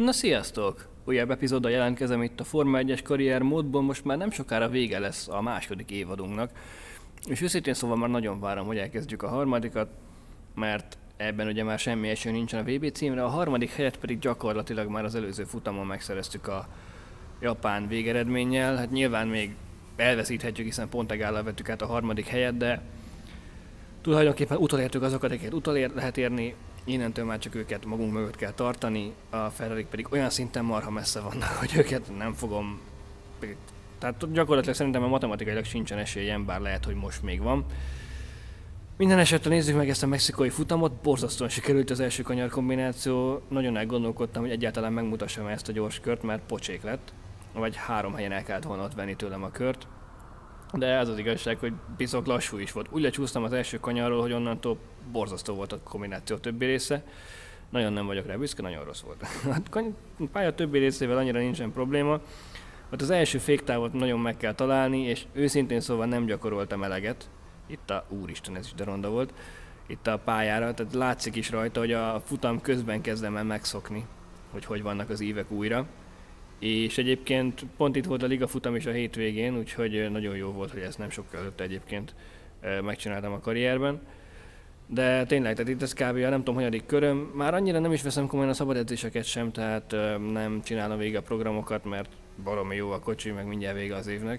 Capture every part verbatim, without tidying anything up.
Na sziasztok! Újabb epizóddal jelentkezem itt a Forma egyes karrier módból, most már nem sokára vége lesz a második évadunknak. És őszintén szóval már nagyon várom, hogy elkezdjük a harmadikat, mert ebben ugye már semmi esély nincsen a vé bé címre, a harmadik helyet pedig gyakorlatilag már az előző futamon megszereztük a japán végeredménnyel. Hát nyilván még elveszíthetjük, hiszen pontegállal vettük át a harmadik helyet, de tulajdonképpen utolértük azokat, akiket utolér lehet érni, innentől már csak őket magunk mögött kell tartani, a Ferrarik pedig olyan szinten marha messze vannak, hogy őket nem fogom... Tehát gyakorlatilag szerintem a matematikailag sincsen esélyem, bár lehet, hogy most még van. Minden esetre nézzük meg ezt a mexikói futamot, borzasztóan sikerült az első kanyar kombináció, nagyon elgondolkodtam, hogy egyáltalán megmutassam ezt a gyors kört, mert pocsék lett, vagy három helyen el kellett volna ott venni tőlem a kört. De az az igazság, hogy bizony lassú is volt. Úgy lecsúsztam az első kanyarról, hogy onnantól borzasztó volt a kombináció többi része. Nagyon nem vagyok rá büszke, nagyon rossz volt. A pálya többi részével annyira nincsen probléma. Ott az első féktávot nagyon meg kell találni, és őszintén szóval nem gyakoroltam eleget. Itt a úristen, ez is de ronda volt. Itt a pályára, tehát látszik is rajta, hogy a futam közben kezdem el megszokni, hogy hogy vannak az ívek újra. És egyébként pont itt volt a liga futam is a hétvégén, úgyhogy nagyon jó volt, hogy ezt nem sokkal előtt egyébként megcsináltam a karrierben. De tényleg, tehát itt ez kb. Nem tudom, hanyadik köröm. Már annyira nem is veszem komolyan a szabad edzéseket sem, tehát nem csinálom végig a programokat, mert baromi jó a kocsi, meg mindjárt vége az évnek.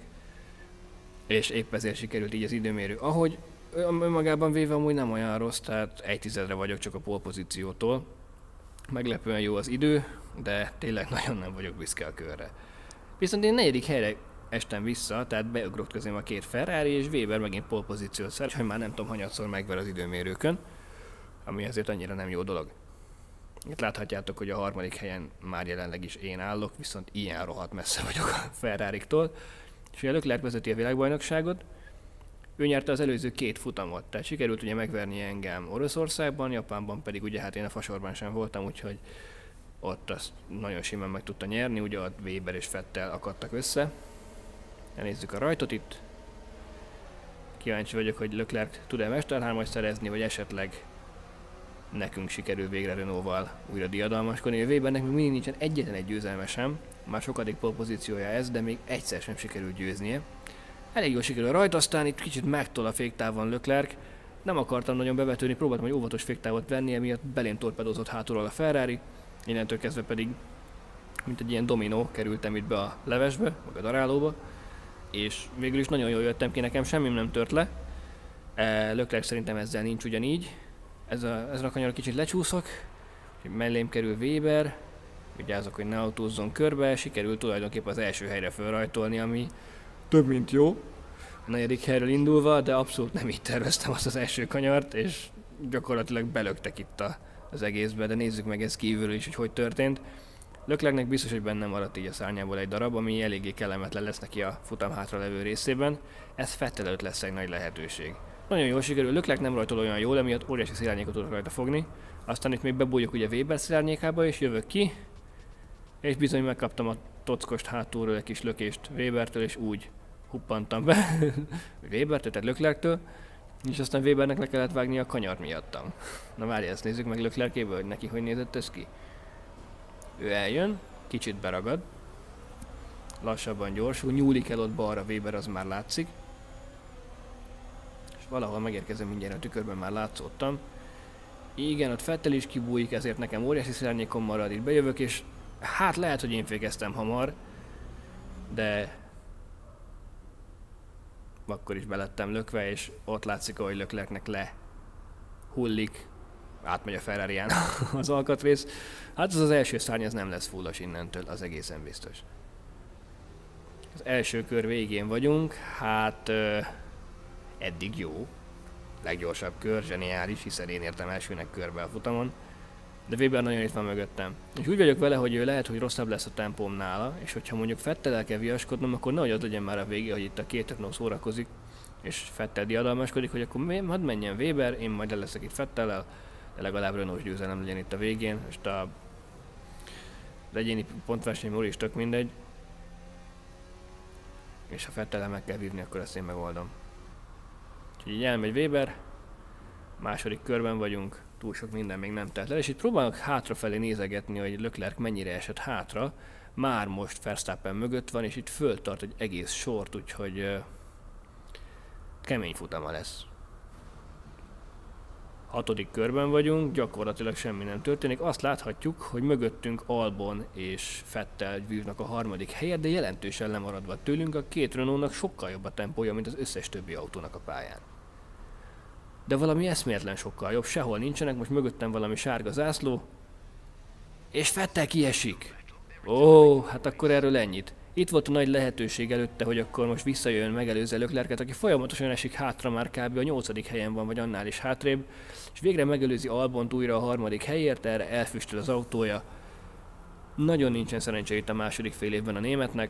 És épp ezért sikerült így az időmérő. Ahogy önmagában véve amúgy nem olyan rossz, tehát egy tizedre vagyok csak a pole pozíciótól. Meglepően jó az idő, de tényleg nagyon nem vagyok büszke a körre. Viszont én negyedik helyre estem vissza, tehát beugrott közém a két Ferrari, és Weber megint pole pozíciót szerez, hogy már nem tudom hanyatszor megver az időmérőkön, ami azért annyira nem jó dolog. Itt láthatjátok, hogy a harmadik helyen már jelenleg is én állok, viszont ilyen rohadt messze vagyok a Ferrariktól. És ugye Leclerc vezeti a világbajnokságot, ő nyerte az előző két futamot, tehát sikerült ugye megverni engem Oroszországban, Japánban pedig ugye hát én a fasorban sem voltam, úgyhogy ott azt nagyon simán meg tudta nyerni, ugye ott Weber és Vettel akadtak össze. Elnézzük a rajtot itt. Kíváncsi vagyok, hogy Leclerc tud-e mesterhármast szerezni, vagy esetleg nekünk sikerül végre Renault-val újra diadalmaskodni. A Webernek még mindig nincsen egyetlen egy győzelme sem, már sokadik pole pozíciója ez, de még egyszer sem sikerült győznie. Elég jól sikerül rajta, aztán itt kicsit megtol a féktávon Leclerc. Nem akartam nagyon bevetődni, próbáltam egy óvatos féktávot venni, emiatt belém torpedózott hátulról a Ferrari. Innentől kezdve pedig, mint egy ilyen dominó, kerültem itt be a levesbe, meg a darálóba. És végül is nagyon jól jöttem ki, nekem semmim nem tört le. Leclerc szerintem ezzel nincs ugyanígy. Ez a, ezen a kanyaron kicsit lecsúszok, mellém kerül Weber. Vigyázzak, hogy ne autózzon körbe, sikerült tulajdonképpen az első helyre fölrajtolni, ami több mint jó. A negyedik helyről indulva, de abszolút nem így terveztem azt az első kanyart, és gyakorlatilag belöktek itt a, az egészbe, de nézzük meg ezt kívülről is, hogy hogy történt. Leclercnek biztos, hogy benne maradt így a szárnyából egy darab, ami eléggé kellemetlen lesz neki a futam hátra levő részében. Ez Vettel előtt lesz egy nagy lehetőség. Nagyon jól sikerül, Leclerc nem rajtol olyan jól, emiatt óriási szélárnyékot tudok rajta fogni. Aztán itt még bebújjuk ugye Weber szélárnyékába, és jövök ki. És bizony megkaptam a tockost hátulról egy kis lökést Webertől, és úgy huppantam be Webertől, tehát Leclerctől, és aztán Webernek le kellett vágni a kanyar miattam. Na várj, ezt nézzük meg Leclercéből, hogy neki hogy nézett ez ki. Ő eljön, kicsit beragad, lassabban gyorsul, nyúlik el ott balra Weber, az már látszik. És valahol megérkezem mindjárt a tükörben, már látszottam. Igen, ott Vettel is kibújik, ezért nekem óriási szárnyékom marad, itt bejövök, és hát lehet, hogy én fékeztem hamar, de akkor is belettem lökve, és ott látszik, ahogy Leclercnek le hullik, átmegy a Ferrarián az alkatrész. Hát az az első szárny, ez nem lesz fullos innentől, az egészen biztos. Az első kör végén vagyunk, hát ö, eddig jó. Leggyorsabb kör, zseniális, hiszen én értem elsőnek körbe a futamon. De Weber nagyon itt van mögöttem. És úgy vagyok vele, hogy ő lehet, hogy rosszabb lesz a tempóm nála, és hogyha mondjuk Vettel kell viaskodnom, akkor nehogy az legyen már a vége, hogy itt a két Renault szórakozik, és Vettel diadalmaskodik, hogy akkor hadd menjen Weber, én majd le leszek itt Vettellel, de legalább Renault győzelem legyen itt a végén, és a az egyéni pontversenyból is tök mindegy. És ha Vettellel meg kell vívni, akkor ezt én megoldom. Úgyhogy így elmegy Weber, Második körben vagyunk, túl sok minden még nem telt el, és itt próbálok hátrafelé nézegetni, hogy Leclerc mennyire esett hátra. Már most Verstappen mögött van, és itt föltart egy egész sort, úgyhogy uh, kemény futama lesz. Hatodik körben vagyunk, gyakorlatilag semmi nem történik. Azt láthatjuk, hogy mögöttünk Albon és Vettel vívnak a harmadik helyet, de jelentősen lemaradva tőlünk, a két Renault-nak sokkal jobb a tempója, mint az összes többi autónak a pályán. De valami eszméletlen sokkal jobb, sehol nincsenek, most mögöttem valami sárga zászló, és Vettel kiesik. Ó, hát akkor erről ennyit. Itt volt a nagy lehetőség előtte, hogy akkor most visszajön, megelőzze Leclercet, aki folyamatosan esik hátra, már kb. A nyolcadik helyen van, vagy annál is hátrébb, és végre megelőzi Albont újra a harmadik helyért, erre elfüstöl az autója. Nagyon nincsen szerencse itt a második fél évben a németnek.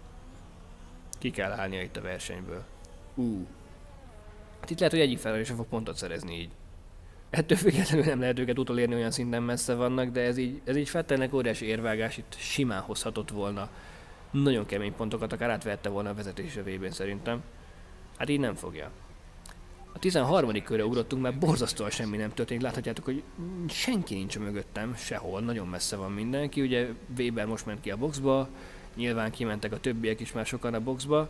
Ki kell állnia itt a versenyből. Ú. Hát itt lehet, hogy egyik felelős sem fog pontot szerezni így. Ettől függetlenül nem lehet őket utolérni, olyan szinten messze vannak, de ez így, ez így Vettelnek óriási érvágás, itt simán hozhatott volna nagyon kemény pontokat, akár átvehette volna a vezetés a vében szerintem. Hát így nem fogja. A tizenharmadik körre ugrottunk, mert borzasztóan semmi nem történik. Láthatjátok, hogy senki nincs mögöttem, sehol, nagyon messze van mindenki. Ugye Weber most ment ki a boxba, nyilván kimentek a többiek is már sokan a boxba,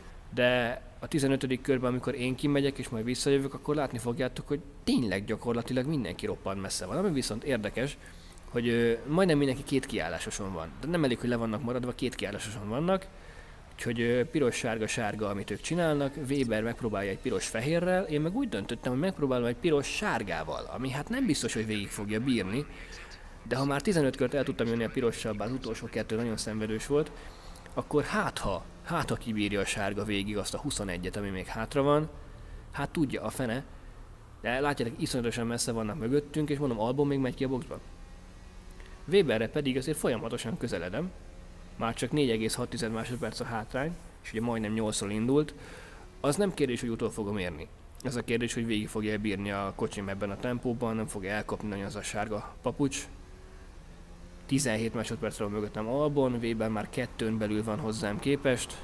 de a tizenötödik körben, amikor én kimegyek és majd visszajövök, akkor látni fogjátok, hogy tényleg gyakorlatilag mindenki roppant messze van. Ami viszont érdekes, hogy ö, majdnem mindenki két kiállásoson van. De nem elég, hogy le vannak maradva, két kiállásoson vannak. Úgyhogy ö, piros-sárga-sárga, amit ők csinálnak, Weber megpróbálja egy piros-fehérrel, én meg úgy döntöttem, hogy megpróbálom egy piros-sárgával, ami hát nem biztos, hogy végig fogja bírni. De ha már tizenöt kört el tudtam jönni a pirossal, bár az utolsó kettő nagyon szenvedős volt, akkor hát ha, hát ha kibírja a sárga végig azt a huszonegyet, ami még hátra van, hát tudja a fene. De látjátok, iszonyatosan messze vannak mögöttünk, és mondom, Albon még megy ki a boxba. Weberre pedig azért folyamatosan közeledem, már csak négy egész hat másodperc a hátrány, és ugye majdnem nyolcról indult, az nem kérdés, hogy utol fogom érni. Ez a kérdés, hogy végig fogja bírni a kocsim ebben a tempóban, nem fogja elkapni nagyon az a sárga papucs. tizenhét másodpercről mögöttem Albon, Weber már kettőn belül van hozzám képest,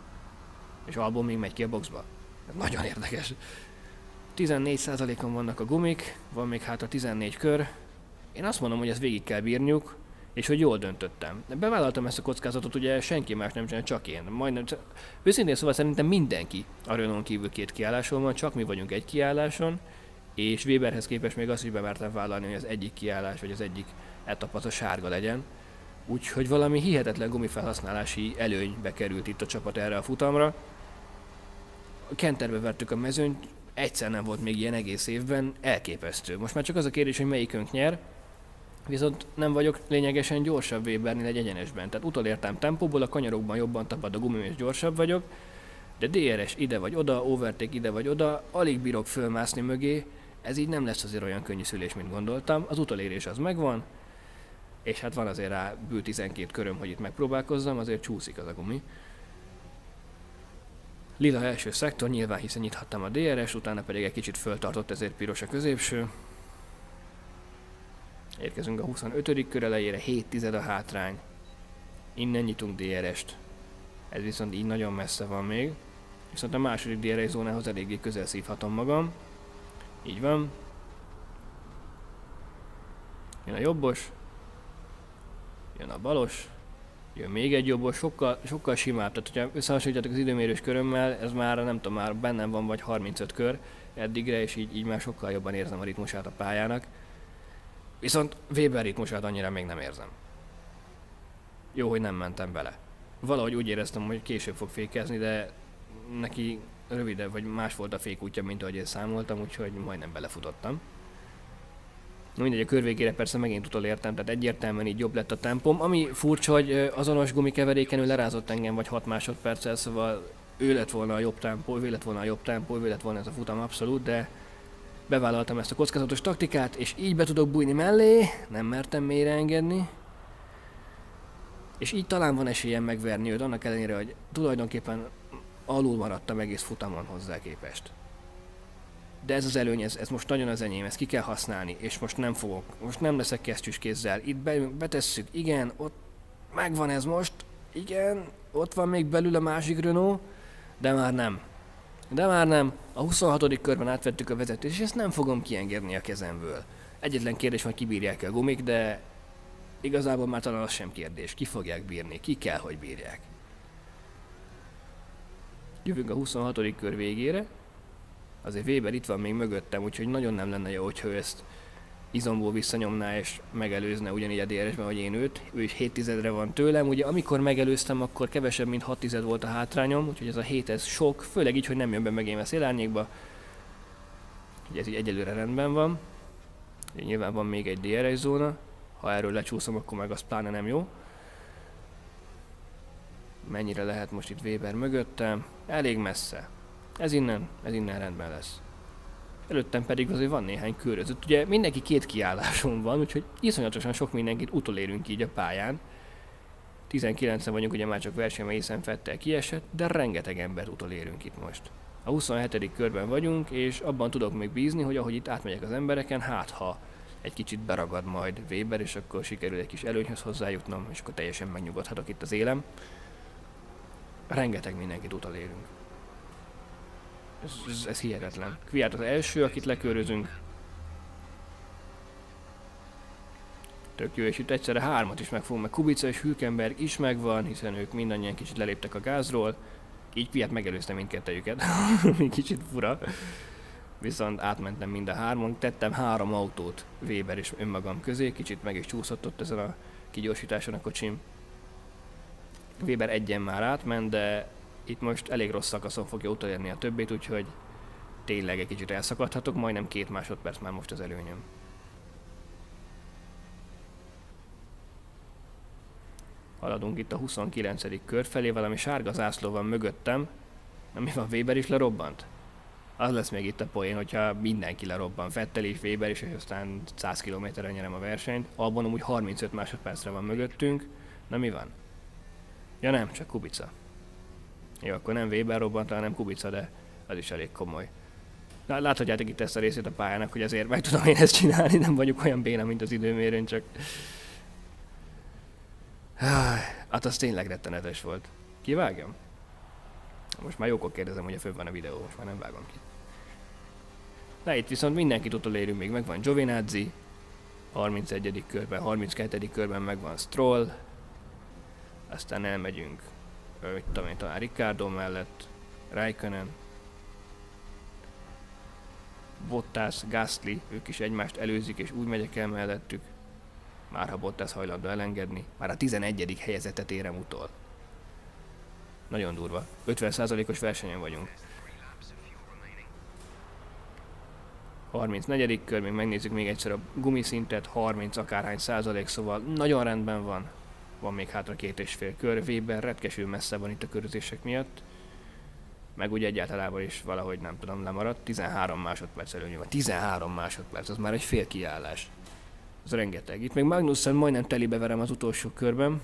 és Albon még megy ki a boxba. Ez nagyon érdekes. tizennégy százalékon vannak a gumik, van még hátra tizennégy kör. Én azt mondom, hogy ezt végig kell bírniuk, és hogy jól döntöttem. Bevállaltam ezt a kockázatot, ugye senki más nem csinál, csak én. Majdnem, őszintén szóval szerintem mindenki a Renault kívül két kiálláson van, csak mi vagyunk egy kiálláson, és Weberhez képest még azt is bemertem vállalni, hogy az egyik kiállás, vagy az egyik etap az a sárga legyen. Úgyhogy valami hihetetlen gumifelhasználási előnybe került itt a csapat erre a futamra. Kenterbe vertük a mezőnyt, egyszer nem volt még ilyen egész évben, elképesztő. Most már csak az a kérdés, hogy melyikünk nyer, viszont nem vagyok lényegesen gyorsabb Webernél egy egyenesben. Tehát utolértem tempóból, a kanyarokban jobban tapad a gumim és gyorsabb vagyok, de dé er es ide vagy oda, overtake ide vagy oda, alig bírok fölmászni mögé, ez így nem lesz azért olyan könnyű szülés, mint gondoltam. Az utolérés az megvan, és hát van azért rá bő tizenkét köröm, hogy itt megpróbálkozzam, azért csúszik az a gumi. Lila első szektor, nyilván hiszen nyithattam a dé er es, utána pedig egy kicsit föltartott, ezért piros a középső. Érkezünk a huszonötödik kör elejére, hét tized a hátrány. Innen nyitunk dé er est. Ez viszont így nagyon messze van még. Viszont a második dé er es zónához eléggé közel szívhatom magam. Így van. Jön a jobbos. Jön a balos. Jön még egy jobbos, sokkal, sokkal simább. Tehát, hogyha összehasonlítjátok az időmérős körömmel, ez már nem tudom, már bennem van vagy harmincöt kör eddigre, és így, így már sokkal jobban érzem a ritmusát a pályának. Viszont Weber ritmusát annyira még nem érzem. Jó, hogy nem mentem bele. Valahogy úgy éreztem, hogy később fog fékezni, de neki rövidebb vagy más volt a fékútja, mint ahogy én számoltam, úgyhogy majdnem belefutottam. Mindegy, a kör végére persze megint utolértem, tehát egyértelműen így jobb lett a tempom. Ami furcsa, hogy azonos gumikeveréken ő lerázott engem vagy hat másodperccel, szóval ő lett volna a jobb tempó, ő lett volna a jobb tempó, ő lett volna ez a futam abszolút, de bevállaltam ezt a kockázatos taktikát, és így be tudok bújni mellé, nem mertem mélyre engedni. És így talán van esélyem megverni őt, annak ellenére, hogy tulajdonképpen alul maradtam egész futamon hozzá képest. De ez az előny, ez, ez most nagyon az enyém, ezt ki kell használni, és most nem fogok, most nem leszek kesztyűs kézzel. Itt be, betesszük, igen, ott megvan ez most, igen, ott van még belül a másik Renault, de már nem. De már nem, a huszonhatodik körben átvettük a vezetést, és ezt nem fogom kiengedni a kezemből. Egyetlen kérdés van, kibírják-e a gumik, de igazából már talán az sem kérdés. Ki fogják bírni, ki kell, hogy bírják. Jövünk a huszonhatodik kör végére. Azért Weber itt van még mögöttem, úgyhogy nagyon nem lenne jó, hogyha ő ezt izomból visszanyomná és megelőzne ugyanígy a dé er es-ben, hogy én őt. Ő is hét tizedre van tőlem, ugye amikor megelőztem, akkor kevesebb, mint hat tized volt a hátrányom, úgyhogy ez a hét ez sok, főleg így, hogy nem jön be megém a szélárnyékba. Ugye ez így egyelőre rendben van. Ugye nyilván van még egy dé er es zóna, ha erről lecsúszom, akkor meg az pláne nem jó. Mennyire lehet most itt Weber mögöttem? Elég messze. Ez innen, ez innen rendben lesz. Előttem pedig azért van néhány körözött. Ugye mindenki két kiálláson van, úgyhogy iszonyatosan sok mindenkit utolérünk így a pályán. tizenkilencen vagyunk, ugye már csak versenyben Ethan Vettel kiesett, de rengeteg embert utolérünk itt most. A huszonhetedik körben vagyunk, és abban tudok még bízni, hogy ahogy itt átmegyek az embereken, hát ha egy kicsit beragad majd Weber, és akkor sikerül egy kis előnyhöz hozzájutnom, és akkor teljesen megnyugodhatok itt az élem. Rengeteg mindenkit utolérünk. Ez, ez, ez hihetetlen. Kviat az első, akit lekörözünk. Tök jó, és itt egyszerre hármat is megfogunk, meg Kubica és Hülkenberg is megvan, hiszen ők mindannyian kicsit leléptek a gázról. Így Kviat megelőztem mindkettejüket. Kicsit fura. Viszont átmentem mind a hármon, tettem három autót Weber és önmagam közé, kicsit meg is csúszott ott ezen a kigyorsításon a kocsim. Weber egyen már átment, de itt most elég rossz szakaszon fogja utolérni a többit, úgyhogy tényleg egy kicsit elszakadhatok, majdnem két másodperc már most az előnyöm. Haladunk itt a huszonkilencedik kör felé, valami sárga zászló van mögöttem. Na mi van, Weber is lerobbant? Az lesz még itt a poén, hogyha mindenki lerobban, Vettel és Weber is, és aztán száz kilométerre nyerem a versenyt. Albon amúgy harmincöt másodpercre van mögöttünk. Na mi van? Ja nem, csak Kubica. Jó, akkor nem Weber robbant, hanem Kubica, de az is elég komoly. Na, láthatjátok itt ezt a részét a pályának, hogy azért meg tudom én ezt csinálni, nem vagyok olyan béna, mint az időmérőn, csak... Hát az tényleg rettenetes volt. Kivágjam? Most már jókor kérdezem, hogy a fönn van a videó, most már nem vágom ki. Na itt viszont mindenkit utolérünk, még megvan Giovinazzi, harmincegyedik körben, harminckettedik körben megvan Stroll, aztán elmegyünk, mit tudom én, talán Ricciardo mellett, Raikkonen, Bottas, Gasly, ők is egymást előzik, és úgy megyek el mellettük. Már ha Bottas hajlandó elengedni, már a tizenegyedik helyezettet érem utol. Nagyon durva. ötven százalékos versenyen vagyunk. harmincnegyedik kör, még megnézzük még egyszer a gumiszintet, harminc akárhány százalék, szóval nagyon rendben van. Van még hátra két és fél kör, Weber retkesül messze van itt a körözések miatt. Meg úgy egyáltalában is valahogy nem tudom, lemaradt. tizenhárom másodperc előnye van. tizenhárom másodperc, az már egy fél kiállás. Ez rengeteg. Itt még Magnussen majdnem telibe verem az utolsó körben.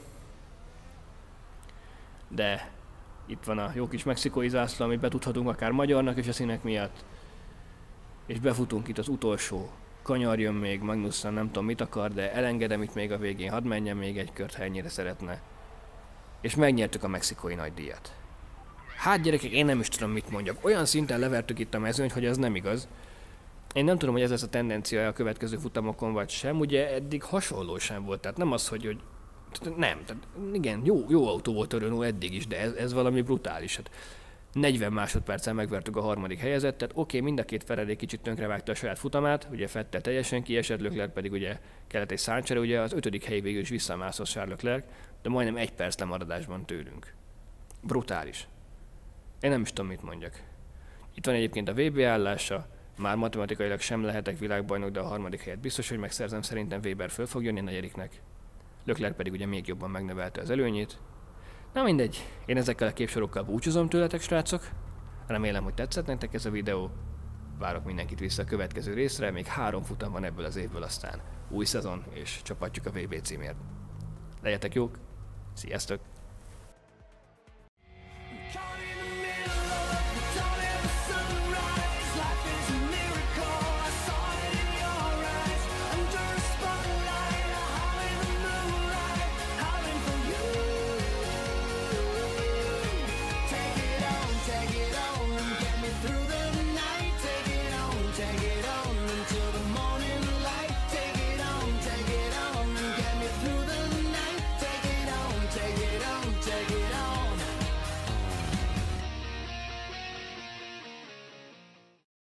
De itt van a jó kis mexikói zászló, amit betudhatunk akár magyarnak és a színek miatt. És befutunk itt az utolsó. Kanyar jön még, Magnussen nem tudom mit akar, de elengedem itt még a végén, hadd menjen még egy kört, ha ennyire szeretne. És megnyertük a mexikói nagydíjat. Hát gyerekek, én nem is tudom mit mondjak. Olyan szinten levertük itt a mezőnyt, hogy ez nem igaz. Én nem tudom, hogy ez lesz a tendencia a következő futamokon vagy sem, ugye eddig hasonló sem volt, tehát nem az, hogy, hogy nem, tehát igen, jó, jó autó volt a Renault eddig is, de ez, ez valami brutális. Hát negyven másodperccel megvertük a harmadik helyezettet, oké, okay, mind a két Ferrari kicsit tönkrevágta a saját futamát, ugye Vettel teljesen kiesett, Leclerc pedig ugye kellett egy száncsere, ugye az ötödik helyig végül is visszamászott Charles Leclerc, de majdnem egy perc lemaradásban tőlünk. Brutális. Én nem is tudom, mit mondjak. Itt van egyébként a vé bé állása, már matematikailag sem lehetek világbajnok, de a harmadik helyet biztos, hogy megszerzem, szerintem Weber föl fog jönni a negyediknek. Leclerc pedig ugye még jobban megnövelte az előnyét. Na mindegy, én ezekkel a képsorokkal búcsúzom tőletek, srácok. Remélem, hogy tetszett nektek ez a videó. Várok mindenkit vissza a következő részre, még három futam van ebből az évből, aztán új szezon, és csapatjuk a vé bé címért. Legyetek jók, sziasztok!